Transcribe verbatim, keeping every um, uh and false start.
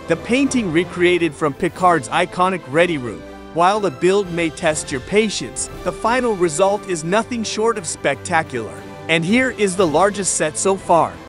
The painting recreated from Picard's iconic Ready Room. While the build may test your patience, the final result is nothing short of spectacular. And here is the largest set so far.